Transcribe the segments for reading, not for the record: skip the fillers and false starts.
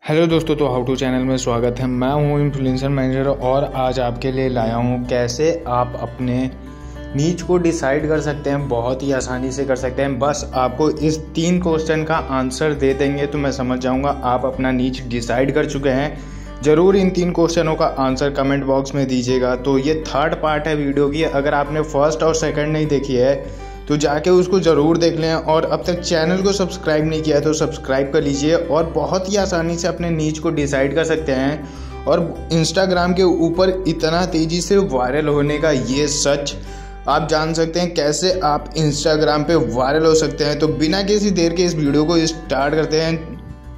Hello दोस्तों, तो how to channel में स्वागत है। मैं हूं इन्फ्लुएंसर मैनेजर और आज आपके लिए लाया हूं कैसे आप अपने नीच को डिसाइड कर सकते हैं। बहुत ही आसानी से कर सकते हैं। बस आपको इस 3 क्वेश्चन का आंसर दे देंगे तो मैं समझ जाऊंगा आप अपना नीच डिसाइड कर चुके हैं। ज़रूर इन 3 क्वेश्चनों का आंसर कमेंट बॉक्स में दीजिएगा। तो ये 3rd पार्ट है वीडियो की। अगर आपने फर्स्ट और सेकंड नहीं देखी है तो जाके उसको ज़रूर देख लें, और अब तक चैनल को सब्सक्राइब नहीं किया है तो सब्सक्राइब कर लीजिए। और बहुत ही आसानी से अपने नीच को डिसाइड कर सकते हैं। और इंस्टाग्राम के ऊपर इतना तेज़ी से वायरल होने का ये सच आप जान सकते हैं, कैसे आप इंस्टाग्राम पे वायरल हो सकते हैं। तो बिना किसी देर के इस वीडियो को स्टार्ट करते हैं।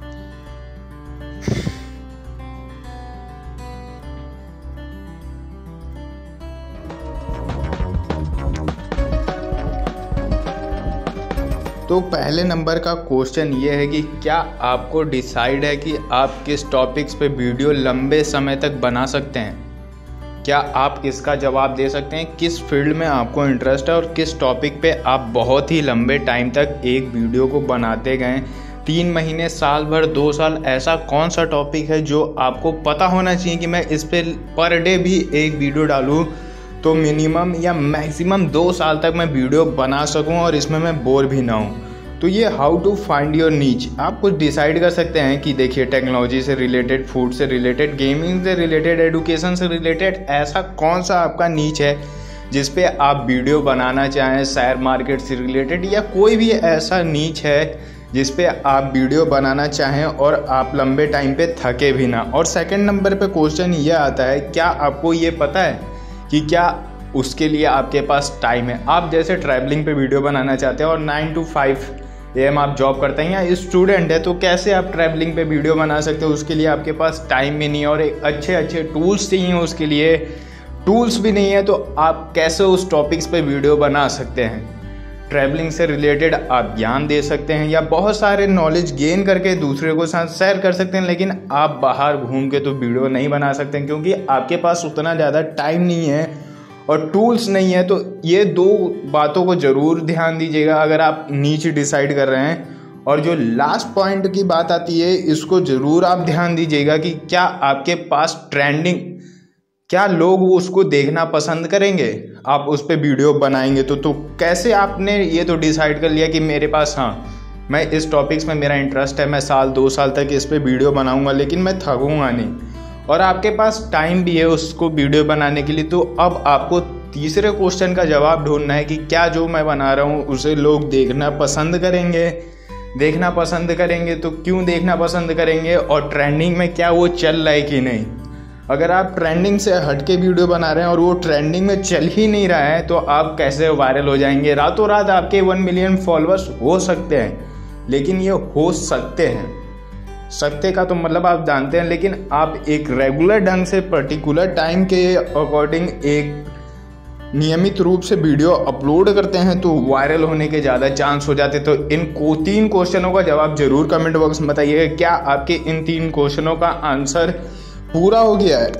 तो पहले नंबर का क्वेश्चन ये है कि क्या आपको डिसाइड है कि आप किस टॉपिक्स पे वीडियो लंबे समय तक बना सकते हैं? क्या आप इसका जवाब दे सकते हैं? किस फील्ड में आपको इंटरेस्ट है और किस टॉपिक पे आप बहुत ही लंबे टाइम तक एक वीडियो को बनाते गए? 3 महीने, साल भर, 2 साल, ऐसा कौन सा टॉपिक है जो आपको पता होना चाहिए कि मैं इस पे पर डे भी एक वीडियो डालूँ तो मिनिमम या मैक्सिमम 2 साल तक मैं वीडियो बना सकूं और इसमें मैं बोर भी ना हूं? तो ये हाउ टू फाइंड योर नीच आप कुछ डिसाइड कर सकते हैं कि देखिए, टेक्नोलॉजी से रिलेटेड, फूड से रिलेटेड, गेमिंग से रिलेटेड, एजुकेशन से रिलेटेड ऐसा कौन सा आपका नीच है जिस पे आप वीडियो बनाना चाहें। शेयर मार्केट से रिलेटेड या कोई भी ऐसा नीच है जिस पे आप वीडियो बनाना चाहें और आप लंबे टाइम पे थके भी ना। और सेकंड नंबर पे क्वेश्चन ये आता है, क्या आपको ये पता है कि क्या उसके लिए आपके पास टाइम है? आप जैसे ट्रैवलिंग पे वीडियो बनाना चाहते हैं और 9 to 5 AM आप जॉब करते हैं या स्टूडेंट है, तो कैसे आप ट्रैवलिंग पे वीडियो बना सकते हो? उसके लिए आपके पास टाइम भी नहीं है और एक अच्छे टूल्स चाहिए। उसके लिए टूल्स भी नहीं है, तो आप कैसे उस टॉपिक्स पे वीडियो बना सकते हैं? ट्रैवलिंग से रिलेटेड आप ज्ञान दे सकते हैं या बहुत सारे नॉलेज गेन करके दूसरे को साथ शेयर कर सकते हैं, लेकिन आप बाहर घूम के तो वीडियो नहीं बना सकते हैं क्योंकि आपके पास उतना ज़्यादा टाइम नहीं है और टूल्स नहीं है। तो ये 2 बातों को ज़रूर ध्यान दीजिएगा अगर आप नीच डिसाइड कर रहे हैं। और जो लास्ट पॉइंट की बात आती है, इसको ज़रूर आप ध्यान दीजिएगा कि क्या आपके पास ट्रेंडिंग, क्या लोग उसको देखना पसंद करेंगे? आप उस पर वीडियो बनाएंगे तो कैसे आपने ये तो डिसाइड कर लिया कि मेरे पास, हाँ, मैं इस टॉपिक्स में मेरा इंटरेस्ट है, मैं साल 2 साल तक इस पे वीडियो बनाऊंगा, लेकिन मैं थकूंगा नहीं, और आपके पास टाइम भी है उसको वीडियो बनाने के लिए। तो अब आपको तीसरे क्वेश्चन का जवाब ढूंढना है कि क्या जो मैं बना रहा हूँ उसे लोग देखना पसंद करेंगे? देखना पसंद करेंगे तो क्यों देखना पसंद करेंगे? और ट्रेंडिंग में क्या वो चल रहा है कि नहीं? अगर आप ट्रेंडिंग से हटके वीडियो बना रहे हैं और वो ट्रेंडिंग में चल ही नहीं रहा है तो आप कैसे वायरल हो जाएंगे? रातों रात आपके 1 मिलियन फॉलोअर्स हो सकते हैं, लेकिन ये हो सकते हैं, सकते का तो मतलब आप जानते हैं, लेकिन आप एक रेगुलर ढंग से पर्टिकुलर टाइम के अकॉर्डिंग एक नियमित रूप से वीडियो अपलोड करते हैं तो वायरल होने के ज़्यादा चांस हो जाते। तो इन 3 क्वेश्चनों का जवाब जरूर कमेंट बॉक्स में बताइएगा। क्या आपके इन 3 क्वेश्चनों का आंसर पूरा हो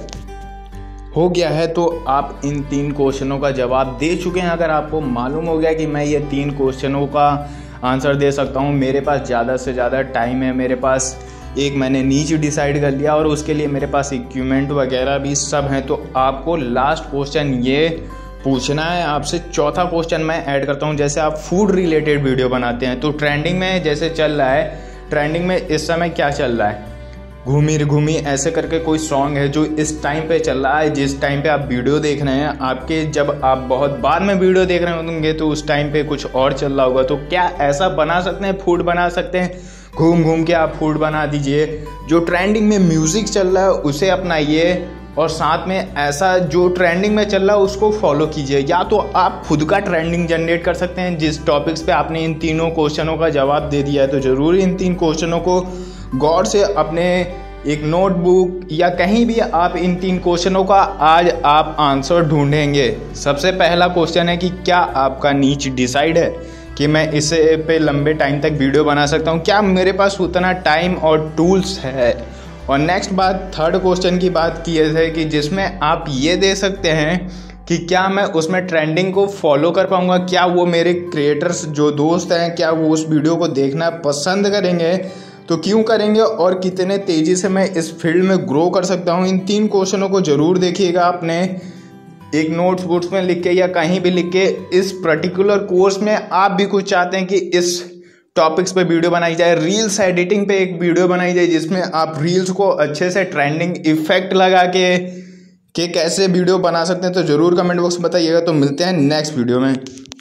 गया है तो आप इन 3 क्वेश्चनों का जवाब दे चुके हैं। अगर आपको मालूम हो गया कि मैं ये 3 क्वेश्चनों का आंसर दे सकता हूँ, मेरे पास ज़्यादा से ज़्यादा टाइम है, मेरे पास एक मैंने नीच डिसाइड कर लिया और उसके लिए मेरे पास इक्विपमेंट वगैरह भी सब हैं, तो आपको लास्ट क्वेश्चन ये पूछना है आपसे। चौथा क्वेश्चन मैं ऐड करता हूँ, जैसे आप फूड रिलेटेड वीडियो बनाते हैं तो ट्रेंडिंग में जैसे चल रहा है, ट्रेंडिंग में इस समय क्या चल रहा है? घूमी रे घूमी ऐसे करके कोई सॉन्ग है जो इस टाइम पे चल रहा है। जिस टाइम पे आप वीडियो देख रहे हैं, आपके जब आप बहुत बाद में वीडियो देख रहे होंगे तो उस टाइम पे कुछ और चल रहा होगा। तो क्या ऐसा बना सकते हैं? फूड बना सकते हैं, घूम घूम के आप फूड बना दीजिए। जो ट्रेंडिंग में म्यूजिक चल रहा है उसे अपनाइए और साथ में ऐसा जो ट्रेंडिंग में चल रहा है उसको फॉलो कीजिए। या तो आप खुद का ट्रेंडिंग जनरेट कर सकते हैं जिस टॉपिक्स पे आपने इन 3 क्वेश्चनों का जवाब दे दिया है। तो ज़रूर इन 3 क्वेश्चनों को गौर से अपने एक नोटबुक या कहीं भी आप इन 3 क्वेश्चनों का आज आप आंसर ढूंढेंगे। सबसे पहला क्वेश्चन है कि क्या आपका नीच डिसाइड है कि मैं इसे पे लंबे टाइम तक वीडियो बना सकता हूँ? क्या मेरे पास उतना टाइम और टूल्स है? और नेक्स्ट बात, 3rd क्वेश्चन की बात की है कि जिसमें आप ये दे सकते हैं कि क्या मैं उसमें ट्रेंडिंग को फॉलो कर पाऊंगा? क्या वो मेरे क्रिएटर्स जो दोस्त हैं क्या वो उस वीडियो को देखना पसंद करेंगे? तो क्यों करेंगे और कितने तेज़ी से मैं इस फील्ड में ग्रो कर सकता हूँ, इन 3 क्वेश्चनों को ज़रूर देखिएगा। अपने एक नोट्स बुक्स में लिख के या कहीं भी लिख के, इस पर्टिकुलर कोर्स में आप भी कुछ चाहते हैं कि इस टॉपिक्स पे वीडियो बनाई जाए, रील्स एडिटिंग पे एक वीडियो बनाई जाए जिसमें आप रील्स को अच्छे से ट्रेंडिंग इफेक्ट लगा के कैसे वीडियो बना सकते हैं, तो ज़रूर कमेंट बॉक्स में बताइएगा। तो मिलते हैं नेक्स्ट वीडियो में।